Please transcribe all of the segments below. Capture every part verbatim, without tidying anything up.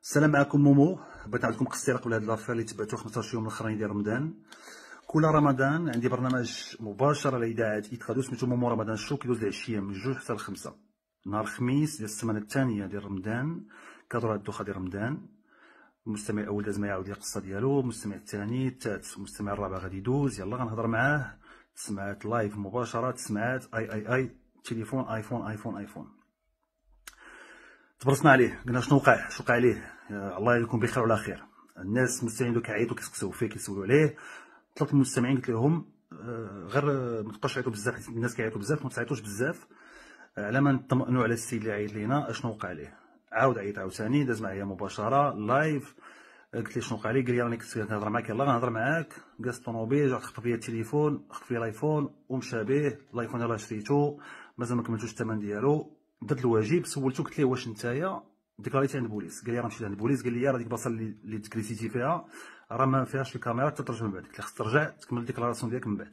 السلام عليكم مومو. بغيت نعطيكم قصيره قبل هاد لافير اللي تبعتو خمسطاش يوم الاخرين ديال رمضان. كل رمضان عندي برنامج مباشر على اذاعه ايتخادو سميتو مومو رمضان شو، كيدوز العشيه من جوج حتى لخمسة نهار الخميس ديال السيمانه الثانيه ديال رمضان. كدور هاد الدوخه ديال رمضان. المستمع الاول لازم يعاود لي القصه ديالو، المستمع الثاني، الثالث، المستمع الرابع غادي يدوز. يلا غنهضر معاه تسمعات لايف مباشره، تسمعات اي اي اي تليفون ايفون ايفون ايفون. تبرصنا عليه، قلنا شنو وقع شنو وقع عليه. الله يكون بخير وعلى خير. الناس المستمعين دوك كيعيطوا كيسقسيو فيه كيسولوا عليه. طلبت من المستمعين قلت لهم غير ما تبقاوش تعيطوا بزاف حيت الناس كيعيطوا بزاف، ما تعيطوش بزاف على ما نطمئنوا على السيد اللي عيط لينا اشنو وقع عليه. عاود عيط عاوتاني، داز معايا مباشره لايف، قلت لي شنو وقع لي، قال لي راني كنت كنهضر معاك يلاه غنهضر معاك. جالس الطوموبيل جا خطف ليا التليفون، خطف ليا الايفون ومشى به. الايفون يلاه شريتو مازال ما كملتوش الثمن ديالو. درت الواجب، سولتو قلت ليه واش نتايا ديكلاريتي عند البوليس؟ قال لي راه مشيت عند البوليس، قال لي راه ديك البلاصه اللي اللي تكريتيتي فيها راه ما فيهاش الكاميرا تترجم من بعد. قلت له خصك ترجع تكمل الديكلاراسيون ديالك من بعد.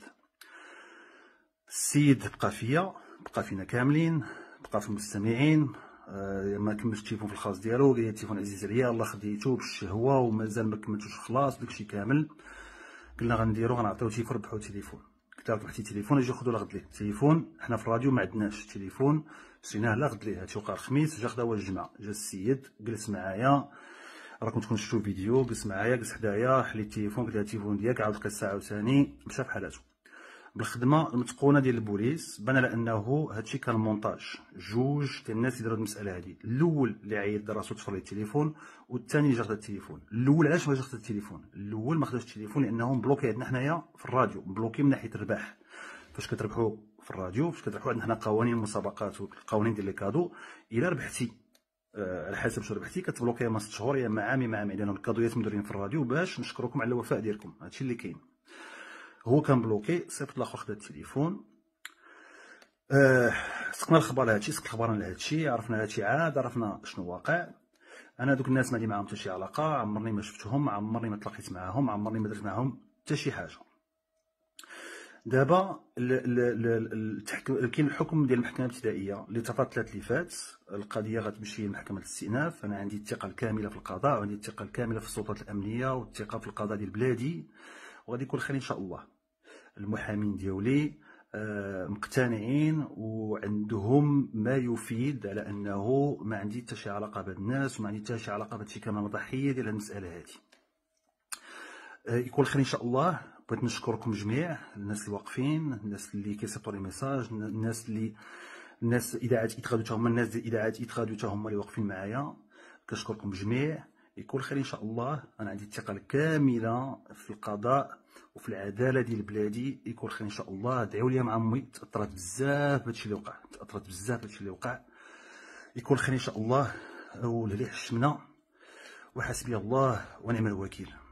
السيد بقى فيا، بقى فينا كاملين، بقى في المستمعين. آه ما كملش التليفون في الخاص ديالو، قال لي التليفون عزيز عليا الله خديتو بالشهوه ومازال ما كملتوش خلاص داكشي كامل. قلنا غنديرو غنعطيو تليفون، ربحو تليفون. قلت له ربحتي تليفون اجي خذوا لغد ليه التليفون. حنا في الراديو ما عندناش التليفون، شريناه لا غد ليه. هادشي وقع الخميس، جا خدا هو الجمعه. جا السيد جلس معايا، راكم تكونوا شفتوا الفيديو، جلس معايا جلس حدايا، حلي التليفون، قلت له التليفون ديالك. عاود القصه عاوتاني، مشى في حالاتو. بالخدمه المتقونه ديال البوليس بان على انه هادشي كان مونتاج. جوج ديال الناس اللي داروا المساله هادي، الاول اللي عيط راسو تفر ليه التليفون، والثاني اللي جا خدا التليفون. الاول علاش ما جا خدا التليفون؟ الاول ما خداش التليفون لانه مبلوكي عندنا حنايا في الراديو، مبلوكي من ناحيه الرباح. فاش كتربحوا في الراديو، فاش كتربحوا عندنا حنا قوانين المسابقات والقوانين ديال لي كادو، الا ربحتي آه على حسب شنو ربحتي كتبلوكي يا ما ست شهور يا اما عام يا ما عامين، لان الكادويات مديرين في الراديو باش نشكركم على الوفاء ديالكم. هادشي اللي كاين. هو كان بلوكي، صيفط الاخر خدا التليفون. آه سقنا الخبر لهادشي، سقت الخبر لهادشي، عرفنا هادشي عاد، عرفنا شنو واقع. انا دوك الناس ما عندي معاهم حتى شي علاقه، عمرني ما شفتهم، عمرني ما تلاقيت معاهم، عمرني ما درت معاهم حتى شي حاجه. دابا التحكم كاين الحكم ديال المحكمه الابتدائيه اللي تفاضل الثلاث اللي فات. القضيه غتمشي لمحكمه الاستئناف. انا عندي الثقه الكامله في القضاء، وعندي الثقه الكامله في السلطات الامنيه، والثقه في القضاء ديال بلادي، وغادي يكون خير ان شاء الله. المحامين ديالي آه مقتنعين وعندهم ما يفيد على انه ما عندي حتى شي علاقه بهاد الناس، وما عندي حتى شي علاقه بهادشي كامل ضحيه ديال المساله هادي. آه يكون خير ان شاء الله. بغيت نشكركم جميع، الناس اللي واقفين، الناس اللي كيصيفطوا لي ميساج، الناس اللي الناس اذاعات ايتخادو حتى هما، الناس ديال اذاعات ايتخادو حتى هما اللي واقفين معايا. كنشكركم جميع. يكون خير ان شاء الله. انا عندي الثقه الكامله في القضاء وفي العداله ديال بلادي. يكون خير ان شاء الله. دعيو لي مع امي، تاثرت بزاف بهادشي اللي وقع، تاثرت بزاف بهادشي اللي وقع. يكون خير ان شاء الله. ولهلي حشمنا، وحسبي الله ونعم الوكيل.